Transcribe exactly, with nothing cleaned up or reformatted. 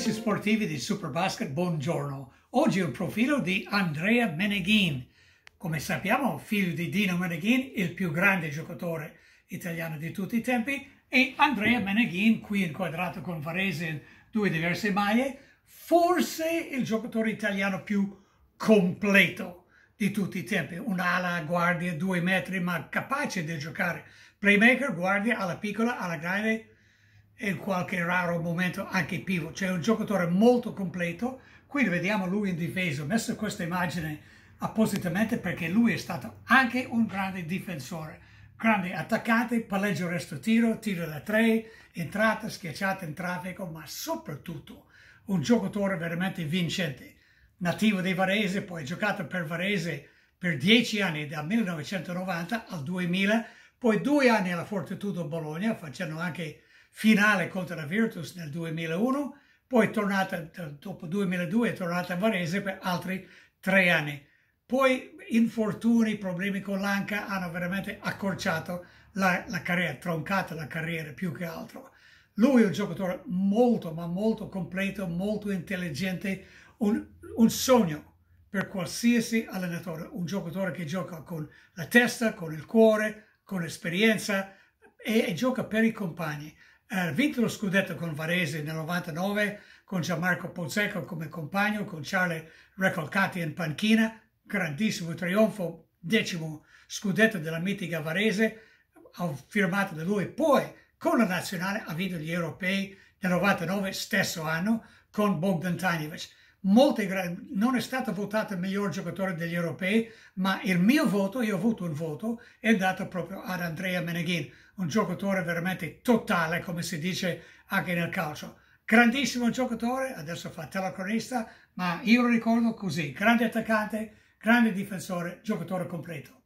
amici sportivi di Superbasket, buongiorno. Oggi un profilo di Andrea Meneghin. Come sappiamo, figlio di Dino Meneghin, il più grande giocatore italiano di tutti i tempi, e Andrea Meneghin, qui inquadrato con Varese in due diverse maglie, forse il giocatore italiano più completo di tutti i tempi. Un'ala, guardia, due metri, ma capace di giocare. Playmaker, guardia, alla piccola, alla grande, e in qualche raro momento anche pivot. Cioè un giocatore molto completo. Qui vediamo lui in difesa. Ho messo questa immagine appositamente perché lui è stato anche un grande difensore, grande attaccante, palleggio, resto, tiro, tiro da tre, entrata, schiacciata in traffico, ma soprattutto un giocatore veramente vincente. Nativo di Varese, poi giocato per Varese per dieci anni, dal millenovecentonovanta al duemila, poi due anni alla Fortitudo Bologna, facendo anche finale contro la Virtus nel duemilauno, poi tornata, dopo duemiladue è tornata a Varese per altri tre anni. Poi infortuni, problemi con l'anca hanno veramente accorciato la, la carriera, troncato la carriera più che altro. Lui è un giocatore molto, ma molto completo, molto intelligente, un, un sogno per qualsiasi allenatore, un giocatore che gioca con la testa, con il cuore, con l'esperienza e, e gioca per i compagni. Ha vinto lo scudetto con Varese nel novantanove, con Gianmarco Pozzecco come compagno, con Charlie Recalcati in panchina, grandissimo trionfo, decimo scudetto della mitica Varese, ha firmato da lui. Poi con la nazionale ha vinto gli europei nel novantanove, stesso anno, con Bogdan Tanjevic. Molti, non è stato votato il miglior giocatore degli europei, ma il mio voto, io ho avuto un voto, è andato proprio ad Andrea Meneghin, un giocatore veramente totale, come si dice anche nel calcio. Grandissimo giocatore, adesso fa telecronista, ma io lo ricordo così, grande attaccante, grande difensore, giocatore completo.